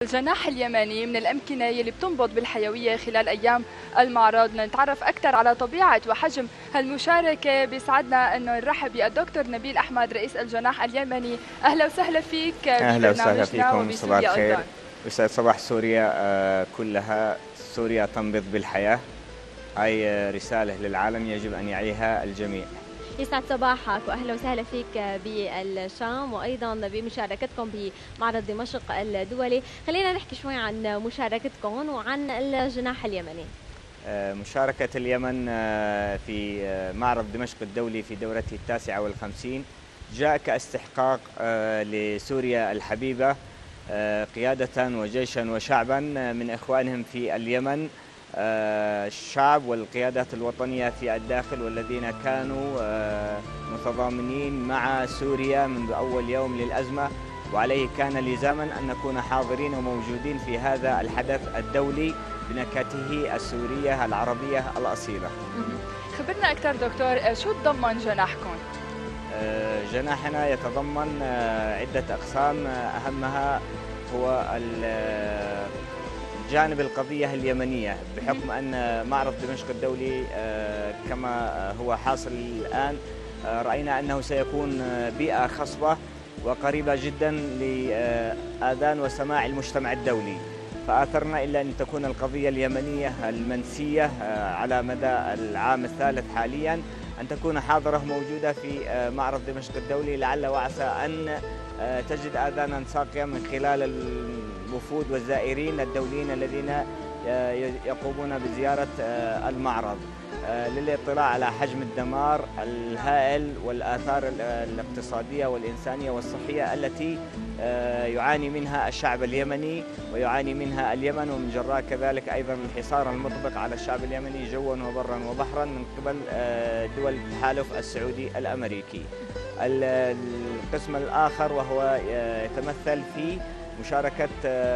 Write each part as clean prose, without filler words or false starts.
الجناح اليمني من الأمكنة يلي بتنبض بالحيوية خلال أيام المعرض. نتعرف أكثر على طبيعة وحجم هالمشاركة. بيسعدنا أنه نرحب بالدكتور نبيل أحمد رئيس الجناح اليمني. أهلا وسهلا فيك أهلا وسهلا ببرنامجنا فيكم، صباح وبسوريا الخير. أيضا. يسعد صباح سوريا كلها. سوريا تنبض بالحياة، هاي رسالة للعالم يجب أن يعيها الجميع. يسعد صباحك واهلا وسهلا فيك بالشام وايضا بمشاركتكم بمعرض دمشق الدولي. خلينا نحكي شوي عن مشاركتكم وعن الجناح اليمني. مشاركة اليمن في معرض دمشق الدولي في دورته 59 جاء كاستحقاق لسوريا الحبيبة قيادة وجيشا وشعبا من إخوانهم في اليمن، الشعب والقيادات الوطنية في الداخل، والذين كانوا متضامنين مع سوريا منذ أول يوم للأزمة، وعليه كان لزاما أن نكون حاضرين وموجودين في هذا الحدث الدولي بنكهته السورية العربية الأصيلة. خبرنا أكثر دكتور، شو تضمن جناحكم؟ جناحنا يتضمن عدة أقسام، أهمها هو جانب القضية اليمنية، بحكم أن معرض دمشق الدولي كما هو حاصل الآن رأينا أنه سيكون بيئة خصبة وقريبة جدا لآذان وسماع المجتمع الدولي، فآثرنا إلا أن تكون القضية اليمنية المنسية على مدى العام الثالث حاليا أن تكون حاضرة موجودة في معرض دمشق الدولي، لعل وعسى أن تجد آذانا صاغية من خلال الوفود والزائرين الدوليين الذين يقومون بزيارة المعرض للاطلاع على حجم الدمار الهائل والآثار الاقتصادية والإنسانية والصحية التي يعاني منها الشعب اليمني ويعاني منها اليمن، ومن جراء كذلك أيضا الحصار المطبق على الشعب اليمني جوا وبرا وبحرا من قبل دول التحالف السعودي الأمريكي. القسم الآخر وهو يتمثل في مشاركة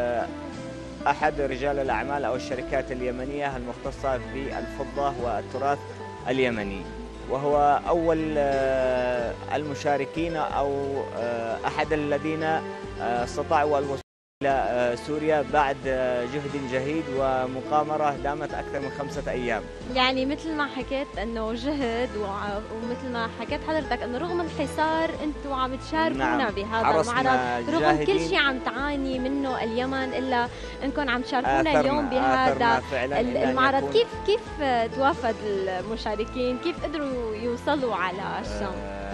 أحد رجال الأعمال أو الشركات اليمنية المختصة بالفضة والتراث اليمني، وهو أول المشاركين أو أحد الذين استطاعوا الوصول إلى سوريا بعد جهد جهيد ومقامرة دامت أكثر من 5 أيام. يعني مثل ما حكيت أنه جهد ومثل ما حكيت حضرتك أنه رغم الحصار أنتم عم تشاركونا نعم. بهذا المعرض، رغم كل شيء عم تعاني منه اليمن إلا أنكم عم تشاركونا اليوم بهذا المعرض. كيف توافد المشاركين؟ كيف قدروا يوصلوا على الشام؟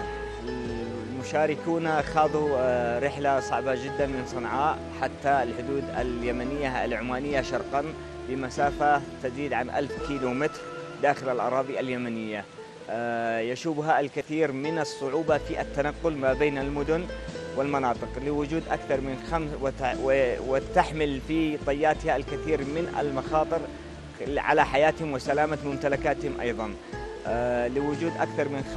المشاركون خاضوا رحلة صعبة جدا من صنعاء حتى الحدود اليمنية العمانية شرقا بمسافة تزيد عن 1000 كيلومتر داخل الأراضي اليمنية، يشوبها الكثير من الصعوبة في التنقل ما بين المدن والمناطق لوجود أكثر من وتحمل في طياتها الكثير من المخاطر على حياتهم وسلامة ممتلكاتهم أيضا، لوجود أكثر من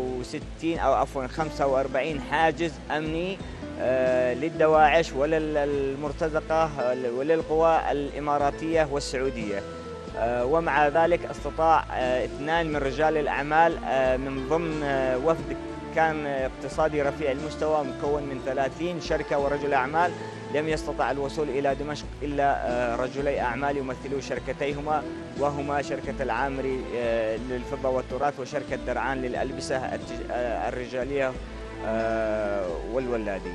45 حاجز أمني للدواعش وللمرتزقة وللقوى الإماراتية والسعودية. ومع ذلك استطاع 2 من رجال الأعمال من ضمن وفد كان اقتصادي رفيع المستوى مكون من 30 شركة ورجل أعمال، لم يستطع الوصول إلى دمشق إلا رجلي أعمال يمثلوا شركتيهما، وهما شركة العامري للفضة والتراث وشركة درعان للألبسة الرجالية والولادي.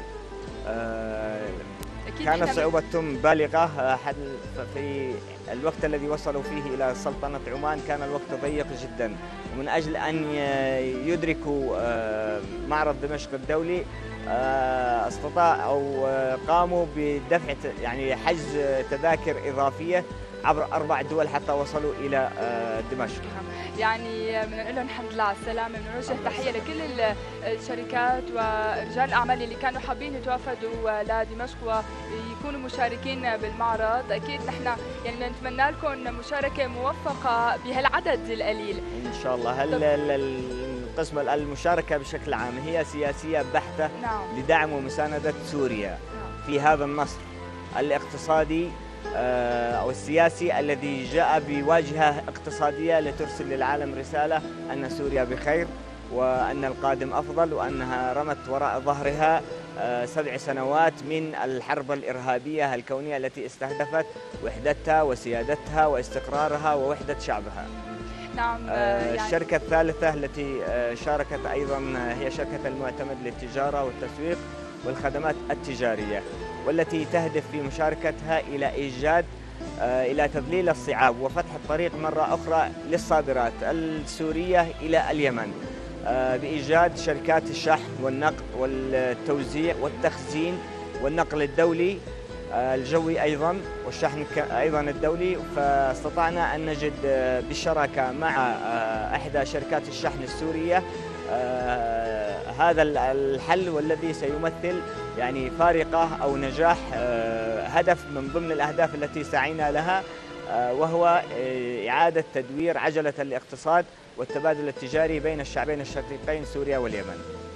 كانت صعوبتهم بالغة في الوقت الذي وصلوا فيه إلى سلطنة عمان، كان الوقت ضيق جدا، ومن أجل أن يدركوا معرض دمشق الدولي استطاع أو قاموا بدفع يعني حجز تذاكر إضافية عبر 4 دول حتى وصلوا إلى دمشق. يعني بنقول لهم الحمد لله على السلامة، بنوجه تحية لكل الشركات ورجال الأعمال اللي كانوا حابين يتوافدوا لدمشق ويكونوا مشاركين بالمعرض. أكيد نحن يعني نتمنى لكم مشاركة موفقة بهالعدد القليل إن شاء الله. القسم المشاركة بشكل عام هي سياسية بحتة. نعم. لدعم ومساندة سوريا في هذا النصر الاقتصادي أو السياسي الذي جاء بواجهة اقتصادية لترسل للعالم رسالة أن سوريا بخير وأن القادم أفضل، وأنها رمت وراء ظهرها 7 سنوات من الحرب الإرهابية الكونية التي استهدفت وحدتها وسيادتها واستقرارها ووحدة شعبها. نعم. الشركة الثالثة التي شاركت أيضا هي شركة المعتمد للتجارة والتسويق والخدمات التجارية، والتي تهدف في مشاركتها إلى تذليل الصعاب وفتح الطريق مرة أخرى للصادرات السورية إلى اليمن بإيجاد شركات الشحن والنقل والتوزيع والتخزين والنقل الدولي الجوي أيضا والشحن أيضا الدولي. فاستطعنا أن نجد بالشراكة مع إحدى شركات الشحن السورية هذا الحل، والذي سيمثل يعني فارقة أو نجاح هدف من ضمن الأهداف التي سعينا لها، وهو إعادة تدوير عجلة الاقتصاد والتبادل التجاري بين الشعبين الشقيقين سوريا واليمن.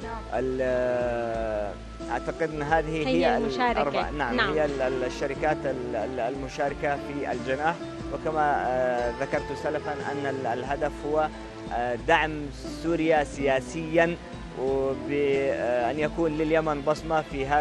أعتقد أن هذه هي المشاركة. نعم. هي الشركات المشاركة في الجناح. وكما ذكرت سلفا أن الهدف هو دعم سوريا سياسيا، وبأن يكون لليمن بصمة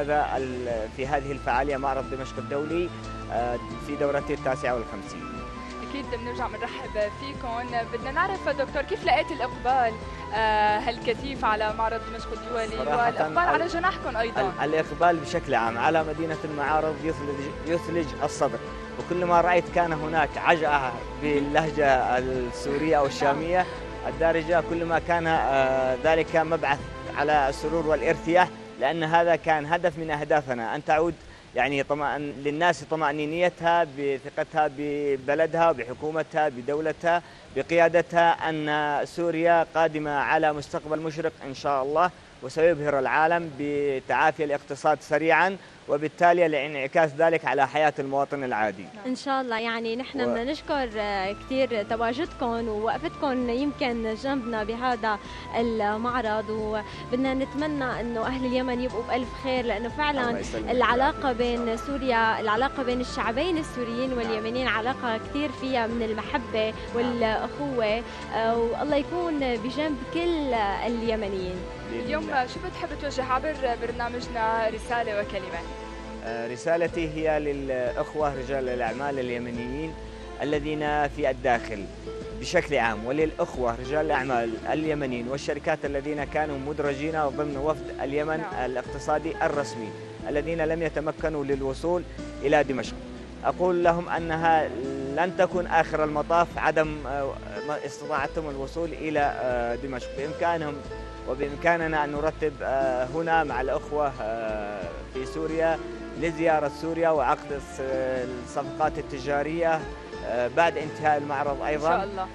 في هذه الفعالية معرض دمشق الدولي في دورته 59. أكيد بنرجع بنرحب فيكم. بدنا نعرف دكتور كيف لقيت الإقبال هالكثيف على معرض دمشق الدولي والإقبال على جناحكم أيضا؟ الإقبال بشكل عام على مدينة المعارض يثلج الصدر، وكلما رأيت كان هناك عجعة باللهجة السورية أو الشامية الدارجة، كلما كان ذلك مبعث على السرور والارتياح، لأن هذا كان هدف من أهدافنا، أن تعود يعني للناس طمأنينتها بثقتها ببلدها وبحكومتها بدولتها بقيادتها، أن سوريا قادمة على مستقبل مشرق إن شاء الله، وسيبهر العالم بتعافي الاقتصاد سريعا، وبالتالي لانعكاس ذلك على حياة المواطن العادي إن شاء الله. يعني نحن بدنا نشكر كثير تواجدكم ووقفتكم يمكن جنبنا بهذا المعرض، وبدنا نتمنى إنه أهل اليمن يبقوا بألف خير، لأنه فعلا العلاقة بين سوريا، العلاقة بين الشعبين السوريين واليمنيين علاقة كثير فيها من المحبة والأخوة، والله يكون بجنب كل اليمنيين. اليوم شو بتحب توجه عبر برنامجنا رسالة وكلمة؟ رسالتي هي للأخوة رجال الأعمال اليمنيين الذين في الداخل بشكل عام، وللأخوة رجال الأعمال اليمنيين والشركات الذين كانوا مدرجين ضمن وفد اليمن الاقتصادي الرسمي الذين لم يتمكنوا للوصول إلى دمشق. أقول لهم أنها لن تكن آخر المطاف عدم استطاعتهم الوصول إلى دمشق. بإمكاننا أن نرتب هنا مع الأخوة في سوريا لزيارة سوريا وعقد الصفقات التجارية بعد انتهاء المعرض أيضا إن شاء الله.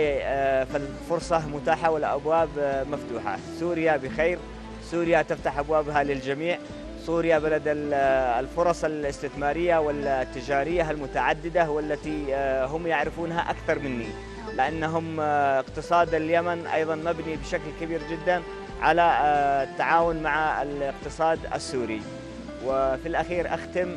فالفرصة متاحة والأبواب مفتوحة. سوريا بخير، سوريا تفتح أبوابها للجميع، سوريا بلد الفرص الاستثمارية والتجارية المتعددة، والتي هم يعرفونها أكثر مني، لأنهم اقتصاد اليمن أيضا مبني بشكل كبير جدا على التعاون مع الاقتصاد السوري. وفي الأخير أختم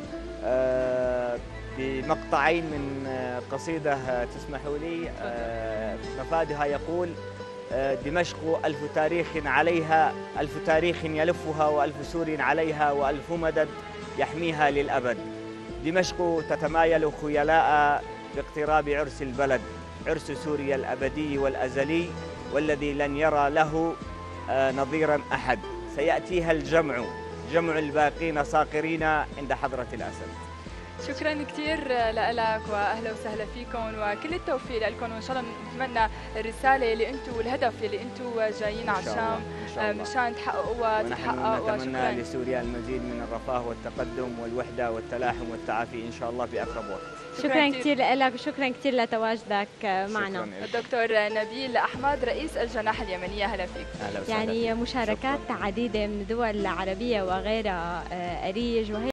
بمقطعين من قصيدة تسمحوا لي، مفادها يقول: دمشق ألف تاريخ عليها، ألف تاريخ يلفها، وألف سور عليها، وألف مدد يحميها للأبد. دمشق تتمايل خيلاء باقتراب عرس البلد، عرس سوريا الأبدي والأزلي، والذي لن يرى له نظيرا أحد. سيأتيها الجمع، جمع الباقين صاقرين عند حضرة الأسد. شكرا كثير لك، واهلا وسهلا فيكم، وكل التوفيق لكم، وان شاء الله نتمنى الرساله اللي انتم والهدف اللي انتم جايين على الشام مشان تحققوا وتتحقق. ونحن نتمنى لسوريا المزيد من الرفاه والتقدم والوحده والتلاحم والتعافي ان شاء الله في اقرب وقت. شكرا كثير لك، وشكرا كثير لتواجدك معنا. الدكتور نبيل احمد رئيس الجناح اليمنيه، اهلا فيك. يعني مشاركات عديده من الدول العربيه وغيرها، أريج وهي